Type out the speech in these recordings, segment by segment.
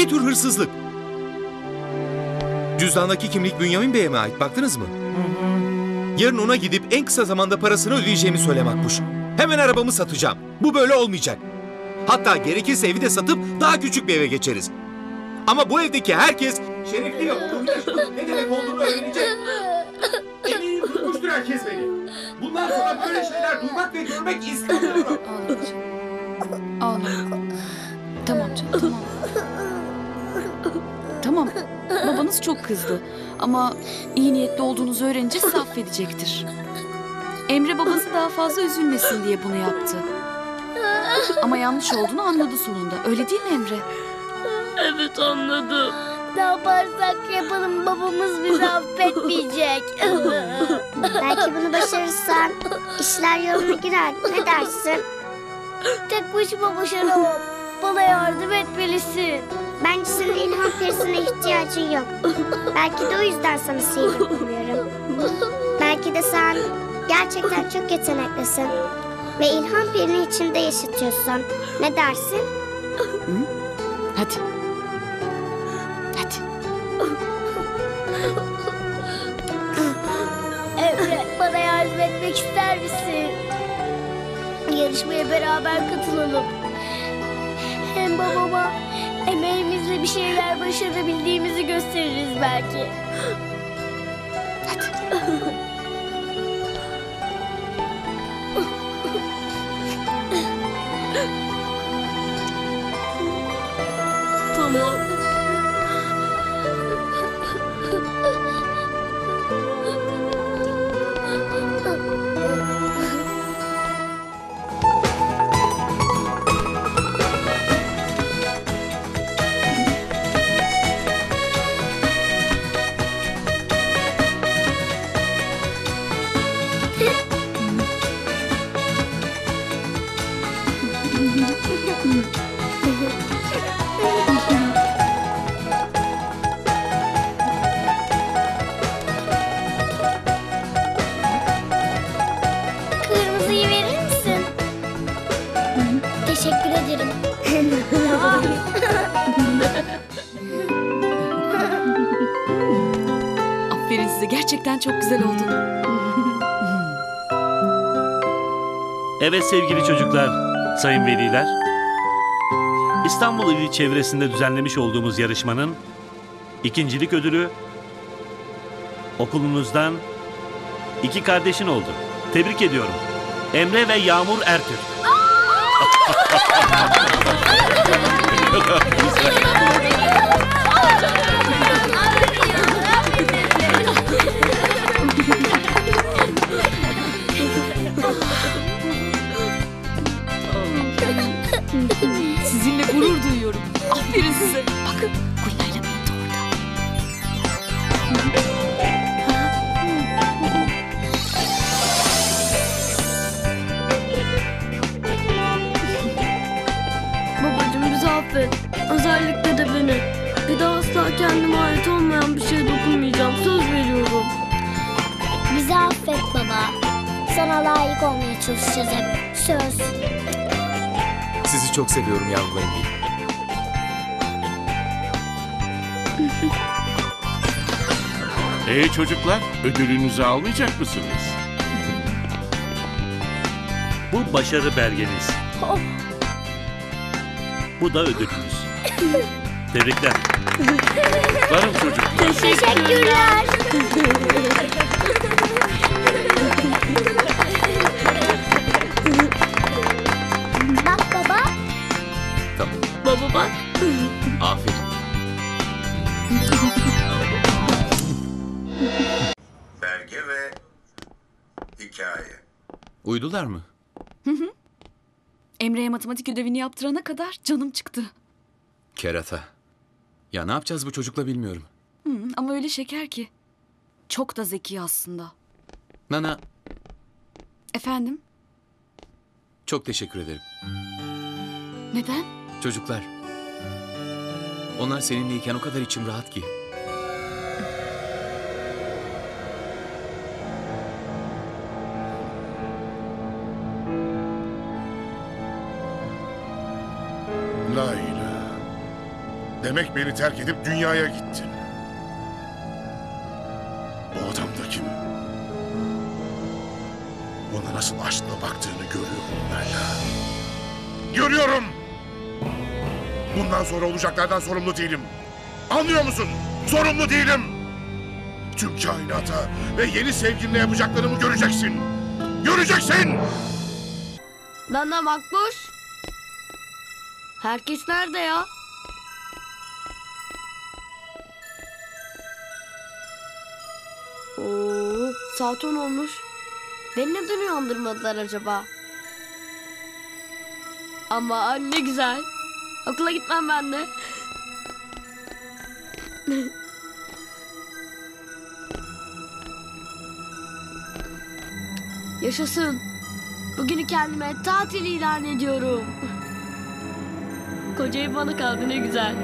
Ne tür hırsızlık? Cüzdandaki kimlik Bünyamin Bey'e mi ait? Baktınız mı? Yarın ona gidip en kısa zamanda parasını ödeyeceğimi söyle Makbuş. Hemen arabamı satacağım. Bu böyle olmayacak. Hatta gerekirse evi de satıp daha küçük bir eve geçeriz. Ama bu evdeki herkes şerefli ve onurlu yaşamın ne demek olduğunu öğrenecek. Eminim duymuştur herkes beni. Bundan sonra böyle şeyler duymak ve görmek istemiyorum. Ağlama. Tamam canım, tamam. Tamam, babanız çok kızdı. Ama iyi niyetli olduğunuzu öğrenince sizi affedecektir. Emre babası daha fazla üzülmesin diye bunu yaptı. Ama yanlış olduğunu anladı sonunda. Öyle değil mi Emre? Evet, anladım. Ne yaparsak yapalım babamız bizi affetmeyecek. Belki bunu başarırsan işler yoluna girer. Ne dersin? Tek başıma başaramam. Bana yardım etmelisin. Bence senin ilham perisine ihtiyacın yok. Belki de o yüzden sana sihir yapamıyorum. Belki de sen gerçekten çok yeteneklisin. Ve ilham perini içinde yaşatıyorsun. Ne dersin? Hadi. Hadi. Emre, bana yardım etmek ister misin? Yarışmaya beraber katılalım. Hem babama emeğimizle bir şeyler başarabildiğimizi gösteririz belki. Tamam. Kırmızıyı verir misin? Teşekkür ederim. Aferin size. Gerçekten çok güzel oldu. Evet sevgili çocuklar, sayın veliler. İstanbul ili çevresinde düzenlemiş olduğumuz yarışmanın ikincilik ödülü okulunuzdan 2 kardeşin oldu. Tebrik ediyorum. Emre ve Yağmur Ertürk. Sizinle gurur duyuyorum. Aferin size. Bakın, Kulina'yla Mehmet orada. Babacığım, bizi affet. Özellikle de beni. Bir daha asla kendime ait olmayan bir şeye dokunmayacağım. Söz veriyorum. Bizi affet baba. Sana layık olmaya çalışacağız hep. Söz. Sizi çok seviyorum yavrularım benim. Çocuklar, ödülünüzü almayacak mısınız? Bu başarı belgeniz. Bu da ödülünüz. Tebrikler. Varın çocuklar. Teşekkürler. Bak baba. Tamam. Baba bak. Aferin. Belge ve hikaye. Uydular mı? Emre'ye matematik ödevini yaptırana kadar canım çıktı. Kerata. Ya ne yapacağız bu çocukla bilmiyorum. Ama öyle şeker ki. Çok da zeki aslında. Nana, Efendim? çok teşekkür ederim. Neden? Çocuklar. Onlar seninleyken o kadar içim rahat ki. La ilahe. Demek beni terk edip dünyaya gittin. Bu adam da kim? Ona nasıl aşkla baktığını görüyorum Layla. Görüyorum! Bundan sonra olacaklardan sorumlu değilim. Anlıyor musun? Sorumlu değilim! Tüm kainata ve yeni sevgilinle yapacaklarımı göreceksin. Göreceksin! Nana Makbuş. Herkes nerede ya? Oo, saat 10 olmuş. Beni neden uyandırmadılar acaba? Ama ne güzel. Okula gitmem ben de. Yaşasın. Bugünü kendime tatil ilan ediyorum. Koca ev bana kaldı, ne güzel.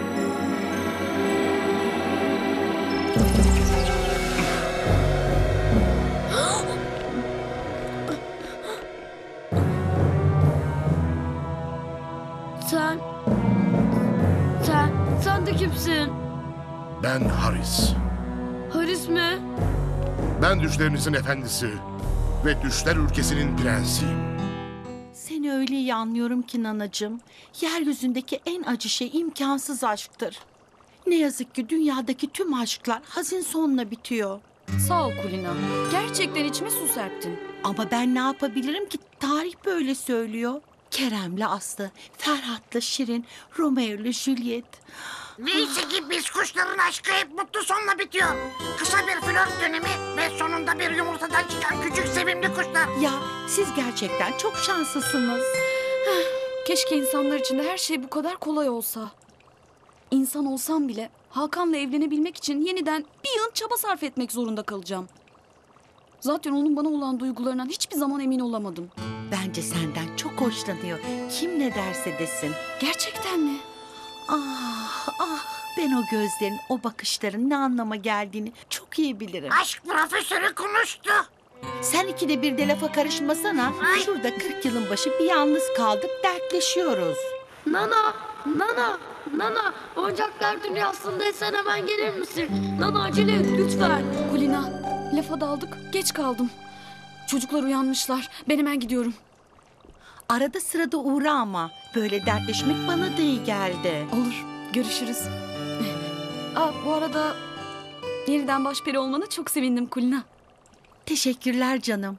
Sen de kimsin? Ben Haris. Haris mi? Ben düşlerinizin efendisi ve düşler ülkesinin prensiyim. Seni öyle iyi anlıyorum ki nanacığım. Yeryüzündeki en acı şey imkansız aşktır. Ne yazık ki dünyadaki tüm aşklar hazin sonla bitiyor. Sağ ol Kulina. Gerçekten içime su serptin. Ama ben ne yapabilirim ki? Tarih böyle söylüyor. Kerem'le Aslı, Ferhat'la Şirin, Romeo'yla Juliet. Neyse ki biz kuşların aşkı hep mutlu sonla bitiyor. Kısa bir flört dönemi ve sonunda bir yumurtadan çıkan küçük sevimli kuşlar. Ya siz gerçekten çok şanslısınız. Keşke insanlar için de her şey bu kadar kolay olsa. İnsan olsam bile Hakan'la evlenebilmek için yeniden bir yıl çaba sarf etmek zorunda kalacağım. Zaten onun bana olan duygularından hiçbir zaman emin olamadım. Bence senden çok hoşlanıyor. Kim ne derse desin. Gerçekten mi? Ah ah, ben o gözlerin, o bakışların ne anlama geldiğini çok iyi bilirim. Aşk profesörü konuştu. Sen ikide bir de lafa karışmasana. Şurada 40 yılın başı bir yalnız kaldık, dertleşiyoruz. Nana, oyuncaklar dünyasındaysan hemen gelir misin? Nana acele lütfen. Kulina, lafa daldık, geç kaldım. Çocuklar uyanmışlar, ben hemen gidiyorum. Arada sırada uğra ama. Böyle dertleşmek bana da iyi geldi. Olur, görüşürüz. Bu arada yeniden başperi olmana çok sevindim Kulina. Teşekkürler canım.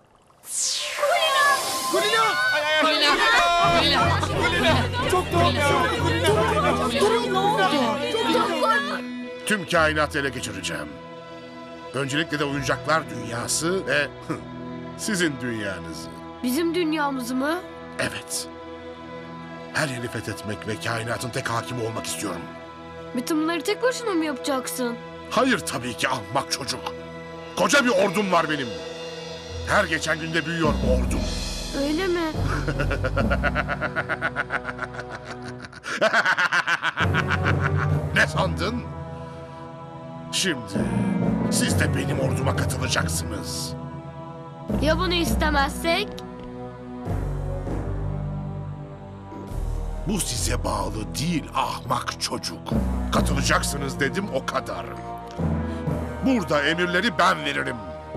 Durun, ne oldu? Tüm kainatı ele geçireceğim. Öncelikle de oyuncaklar dünyası ve sizin dünyanızı. Bizim dünyamız mı? Evet. Her yeri fethetmek ve kainatın tek hakimi olmak istiyorum. Bütün bunları tek başına mı yapacaksın? Hayır tabii ki ahmak çocuk. Koca bir ordum var benim. Her geçen günde büyüyor bu ordum. Öyle mi? Ne sandın? Şimdi siz de benim orduma katılacaksınız. Ya bunu istemezsek? Bu size bağlı değil ahmak çocuk. Katılacaksınız dedim, o kadar. Burada emirleri ben veririm.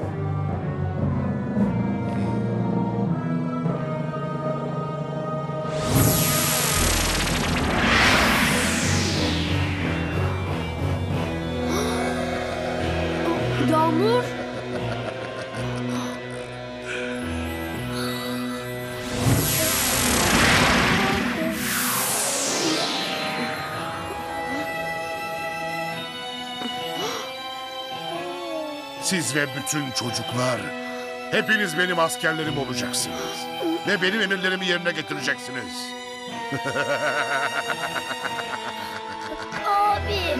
Yağmur? Siz ve bütün çocuklar, hepiniz benim askerlerim olacaksınız. Ve benim emirlerimi yerine getireceksiniz. Abi.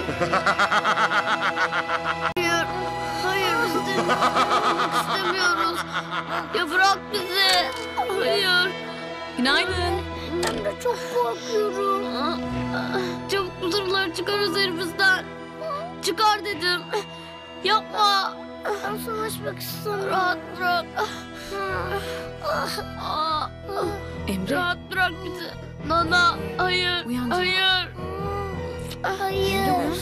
Hayır biz de istemiyoruz. Ya bırak bizi. Hayır. Günaydın. Ben de çok korkuyorum. Çabuk bu zırhları çıkar üzerimizden. Çıkar dedim. Yapma. Ben savaşmak istemiyorum. Rahat bırak. Emre, Rahat bırak bizi. Nana hayır. Uyan canım. Hayır. Hayır.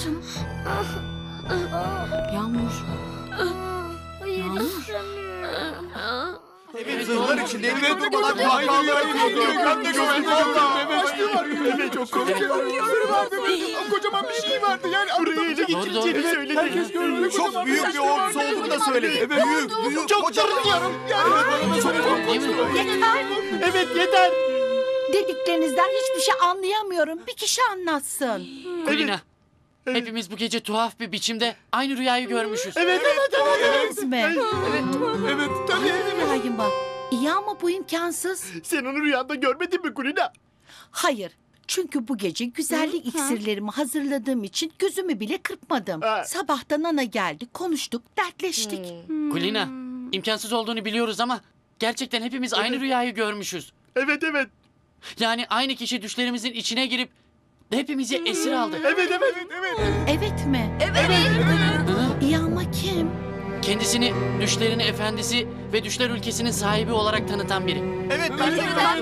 Yağmur. Hayır Yağmur. istemiyorum. Zırhlar içinde evine durmadan kahkahalar ediyordu. Ben de gördüm valla. Evet çok korkuyorum. Kocaman bir şey vardı yani. Buraya ele geçireceğini söyledi. Herkes görmeli. Çok büyük bir ordusu olduğunu da söyledi. Evet. Büyük. Çok tırsıyorum. Yani bana çok korkunç. Yeter. Evet yeter. Dediklerinizden hiçbir şey anlayamıyorum. Bir kişi anlatsın. Kulina, hepimiz bu gece tuhaf bir biçimde aynı rüyayı görmüşüz. Evet. Gördünüz mü? Evet tabii. Rüyayı mı? İyi ama bu imkansız. Sen onu rüyanda görmedin mi Kulina? Hayır. Çünkü bu gece güzellik iksirlerimi hazırladığım için gözümü bile kırpmadım. Sabahtan ana geldi, konuştuk, dertleştik. Kulina, imkansız olduğunu biliyoruz ama gerçekten hepimiz aynı rüyayı görmüşüz. Evet. Yani aynı kişi düşlerimizin içine girip hepimizi esir aldı. Evet. Evet mi? Hı? İyi ama kim? Kendisini düşlerin efendisi ve düşler ülkesinin sahibi olarak tanıtan biri. Evet ben de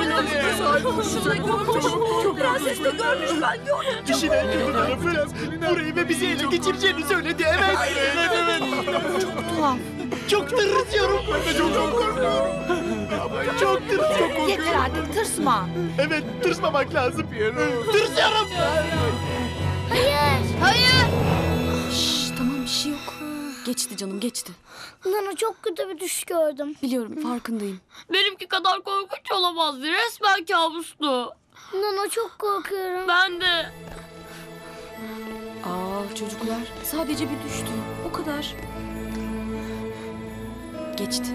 Prenses de görmüş, ben gördüm. İşin en kötü tarafı burayı ve bizi ele geçireceğini söyledi. Evet. Tuhaf. Çok tırsıyorum. Ben de çok korkuyorum. Çok tırsıyorum. Yeter artık, tırsma. Evet tırsmamak lazım. Tırsıyorum. Şşş, tamam, bir şey yok. Geçti canım, geçti. Nana çok kötü bir düş gördüm. Biliyorum, farkındayım. Benimki kadar korkunç olamazdı. Resmen kabustu. Nana çok korkuyorum. Ben de. Aa çocuklar, sadece bir düştü. O kadar. Geçti.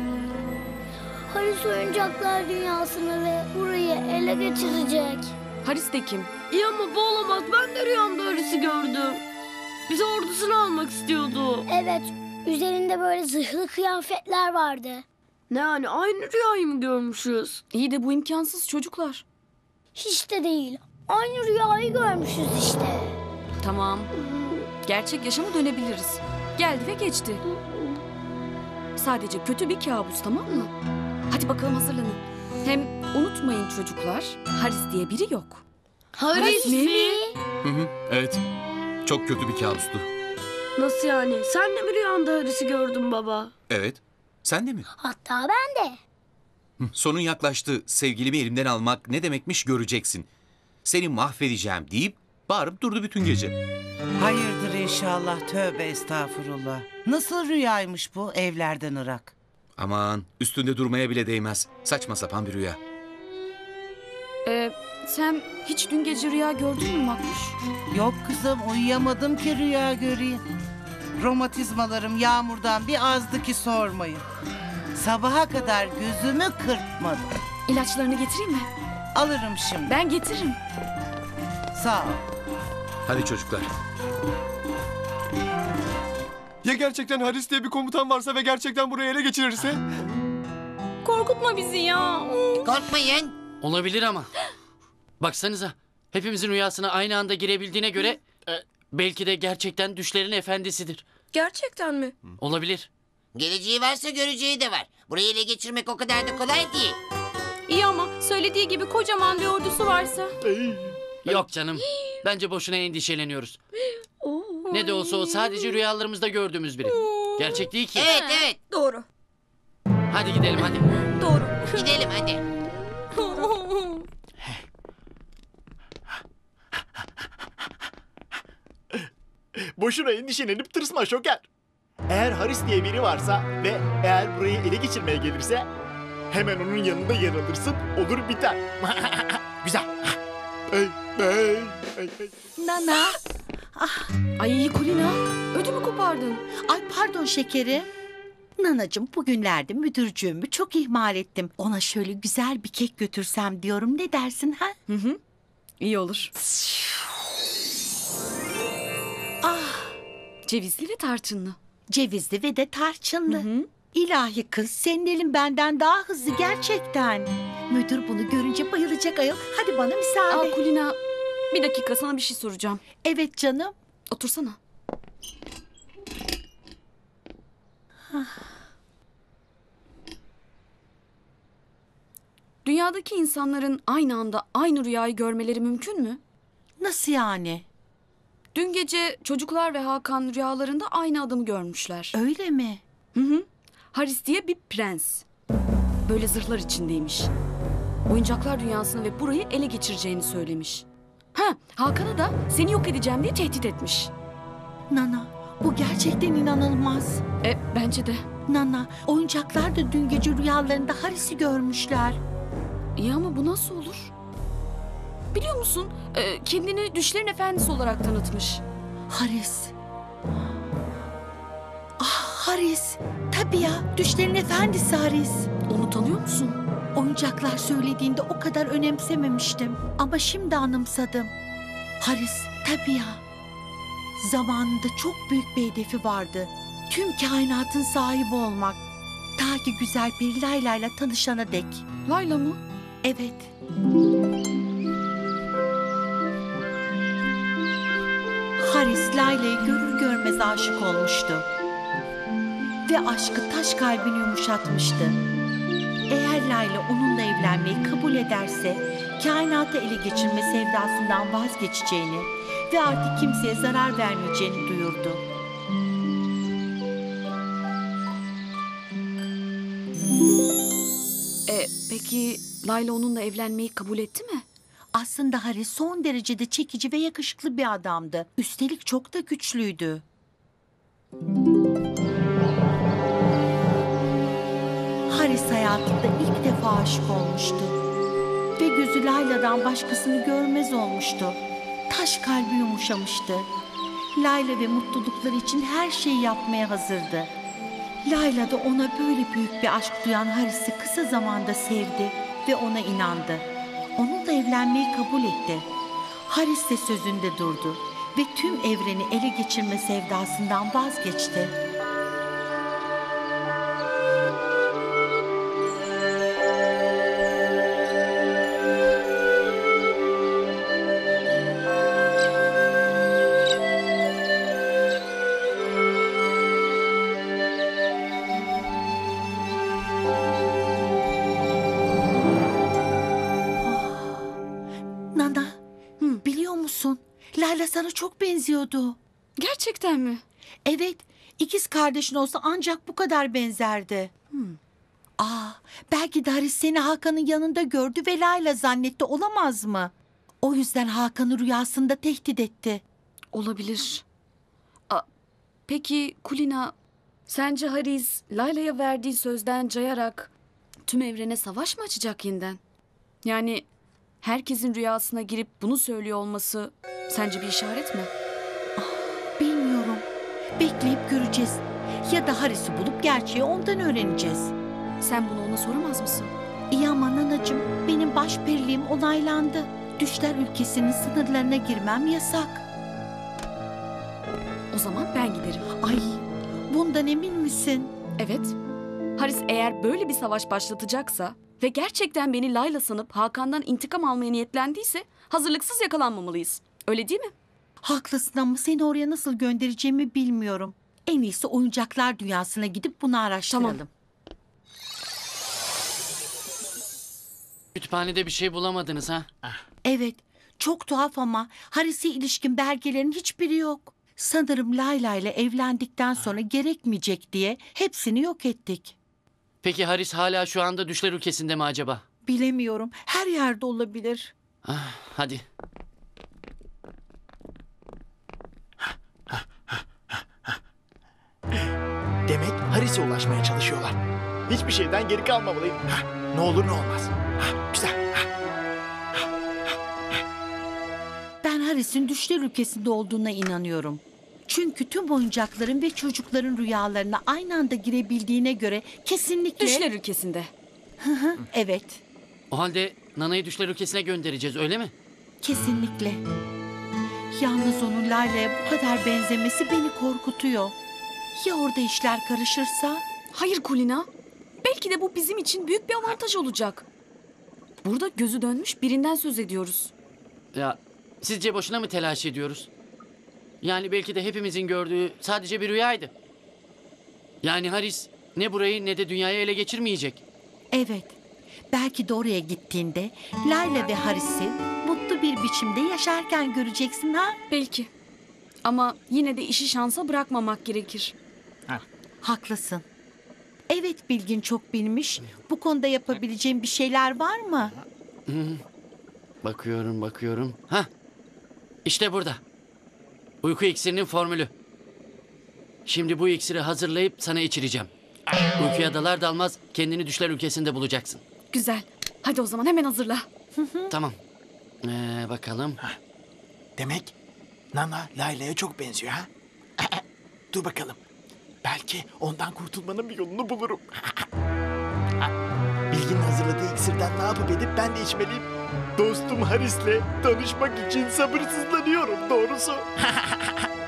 Haris oyuncaklar dünyasını ve burayı ele geçirecek. Haris de kim? İyi ama bu olamaz. Ben de rüyamda Haris'i gördüm. Bizi ordusuna almak istiyordu. Evet, üzerinde böyle zırhlı kıyafetler vardı. Ne yani, aynı rüyayı mı görmüşüz? İyi de bu imkansız çocuklar. Hiç de değil. Aynı rüyayı görmüşüz işte. Tamam. Gerçek yaşama dönebiliriz. Geldi ve geçti. Sadece kötü bir kabus, tamam mı? Hadi bakalım, hazırlanın. Hem unutmayın çocuklar, Haris diye biri yok. Haris mi? Evet. Çok kötü bir kabustu. Nasıl yani? Sen de mi rüyanda Haris'i gördün baba? Evet. Sen de mi? Hatta ben de. Sonun yaklaştı. Sevgilimi elimden almak ne demekmiş göreceksin. Seni mahvedeceğim deyip bağırıp durdu bütün gece. Hayırdır inşallah, tövbe estağfurullah. Nasıl rüyaymış bu, evlerden ırak? Aman, üstünde durmaya bile değmez. Saçma sapan bir rüya. Sen hiç dün gece rüya gördün mü Makbuş? Yok kızım, uyuyamadım ki rüya göreyim. Romatizmalarım yağmurdan bir azdı ki sormayın. Sabaha kadar gözümü kırpmadım. İlaçlarını getireyim mi? Alırım şimdi. Ben getiririm. Sağ ol. Hadi çocuklar. Ya gerçekten Haris diye bir komutan varsa ve gerçekten burayı ele geçirirse? Korkutma bizi ya. Korkmayın. Olabilir ama. Baksanıza, hepimizin rüyasına aynı anda girebildiğine göre belki de gerçekten düşlerin efendisidir. Gerçekten mi? Olabilir. Geleceği varsa göreceği de var. Burayı ele geçirmek o kadar da kolay değil. İyi ama söylediği gibi kocaman bir ordusu varsa. Yok canım. Bence boşuna endişeleniyoruz. Ne de olsa o sadece rüyalarımızda gördüğümüz biri. Gerçek değil ki. Evet. Doğru. Hadi gidelim hadi. Doğru. Gidelim hadi. Boşuna endişelenip tırsma Şoker. Eğer Haris diye biri varsa ve eğer burayı ele geçirmeye gelirse hemen onun yanında yer alırsın, olur biter. Güzel. Nana. Ay Kulina, ödümü kopardın. Ay pardon şekerim. Nanacığım, bugünlerde müdürcüğümü çok ihmal ettim. Ona şöyle güzel bir kek götürsem diyorum. Ne dersin ha? İyi olur. Cevizli ve tarçınlı. Cevizli ve de tarçınlı. İlahi kız, senin elin benden daha hızlı gerçekten. Müdür bunu görünce bayılacak ayol. Hadi bana müsaade. Kulina, bir dakika, sana bir şey soracağım. Evet canım. Otursana. Dünyadaki insanların aynı anda aynı rüyayı görmeleri mümkün mü? Nasıl yani? Dün gece çocuklar ve Hakan rüyalarında aynı adamı görmüşler. Öyle mi? Hı hı. Haris diye bir prens. Böyle zırhlar içindeymiş. Oyuncaklar dünyasını ve burayı ele geçireceğini söylemiş. Hakan'a da seni yok edeceğim diye tehdit etmiş. Nana, bu gerçekten inanılmaz. Bence de. Nana, oyuncaklar da dün gece rüyalarında Haris'i görmüşler. İyi ama bu nasıl olur? Biliyor musun? Kendini düşlerin efendisi olarak tanıtmış. Haris. Haris. Tabii ya, düşlerin efendisi Haris. Onu tanıyor musun? Oyuncaklar söylediğinde o kadar önemsememiştim. Ama şimdi anımsadım. Haris, tabii ya. Zamanında çok büyük bir hedefi vardı. Tüm kainatın sahibi olmak. Ta ki güzel bir Layla'yla tanışana dek. Layla mı? Evet. Haris Layla'ya görür görmez aşık olmuştu. Ve aşkı taş kalbini yumuşatmıştı. Eğer Layla onunla evlenmeyi kabul ederse kainatı ele geçirme sevdasından vazgeçeceğini ve artık kimseye zarar vermeyeceğini duyurdu. Peki Layla onunla evlenmeyi kabul etti mi? Aslında Haris son derecede çekici ve yakışıklı bir adamdı. Üstelik çok da güçlüydü. Haris hayatında ilk defa aşık olmuştu. Ve gözü Layla'dan başkasını görmez olmuştu. Taş kalbi yumuşamıştı. Layla ve mutlulukları için her şeyi yapmaya hazırdı. Layla da ona böyle büyük bir aşk duyan Haris'i kısa zamanda sevdi ve ona inandı. Onunla evlenmeyi kabul etti. Haris de sözünde durdu ve tüm evreni ele geçirme sevdasından vazgeçti. Nana, biliyor musun? Layla sana çok benziyordu. Gerçekten mi? Evet, ikiz kardeşin olsa ancak bu kadar benzerdi. Belki de Haris seni Hakan'ın yanında gördü ve Layla zannetti, olamaz mı? O yüzden Hakan'ı rüyasında tehdit etti. Olabilir. Peki Kulina, sence Haris Layla'ya verdiği sözden cayarak tüm evrene savaş mı açacak yeniden? Yani herkesin rüyasına girip bunu söylüyor olması sence bir işaret mi? Bilmiyorum. Bekleyip göreceğiz. Ya da Haris'i bulup gerçeği ondan öğreneceğiz. Sen bunu ona soramaz mısın? İyi ama nanacığım, benim başperiliğim onaylandı. Düşler ülkesinin sınırlarına girmem yasak. O zaman ben giderim. Ay, bundan emin misin? Evet. Haris eğer böyle bir savaş başlatacaksa ve gerçekten beni Layla sanıp Hakan'dan intikam almaya niyetlendiyse hazırlıksız yakalanmamalıyız. Öyle değil mi? Haklısın ama seni oraya nasıl göndereceğimi bilmiyorum. En iyisi oyuncaklar dünyasına gidip bunu araştıralım. Tamam. Kütüphanede bir şey bulamadınız ha? Evet, çok tuhaf ama Haris'e ilişkin belgelerin hiçbiri yok. Sanırım Layla ile evlendikten sonra gerekmeyecek diye hepsini yok ettik. Peki Haris hala şu anda düşler ülkesinde mi acaba? Bilemiyorum, her yerde olabilir. Hadi. Demek Haris'e ulaşmaya çalışıyorlar. Hiçbir şeyden geri kalmamalıyım. Ne olur ne olmaz. Güzel. Ben Haris'in düşler ülkesinde olduğuna inanıyorum. Çünkü tüm oyuncakların ve çocukların rüyalarına aynı anda girebildiğine göre kesinlikle... Düşler ülkesinde. Evet. O halde Nana'yı düşler ülkesine göndereceğiz, öyle mi? Kesinlikle. Yalnız onun Layla'ya bu kadar benzemesi beni korkutuyor. Ya orada işler karışırsa? Hayır Kulina. Belki de bu bizim için büyük bir avantaj olacak. Burada gözü dönmüş birinden söz ediyoruz. Ya sizce boşuna mı telaş ediyoruz? Yani belki de hepimizin gördüğü sadece bir rüyaydı. Yani Haris ne burayı ne de dünyayı ele geçirmeyecek. Evet. Belki de oraya gittiğinde Layla ve Haris'i mutlu bir biçimde yaşarken göreceksin ha? Belki. Ama yine de işi şansa bırakmamak gerekir. Haklısın. Evet, Bilgin çok bilmiş. Bu konuda yapabileceğim bir şeyler var mı? Bakıyorum. Hah. İşte burada. Uyku iksirinin formülü. Şimdi bu iksiri hazırlayıp sana içireceğim. Uykuya dalar dalmaz kendini düşler ülkesinde bulacaksın. Güzel. Hadi o zaman hemen hazırla. Tamam. Bakalım. Demek Nana Layla'ya çok benziyor ha? Dur bakalım. Belki ondan kurtulmanın bir yolunu bulurum. Bilginin hazırladığı iksirden ne yapıp edip ben de içmeliyim. Dostum Haris'le tanışmak için sabırsızlanıyorum doğrusu.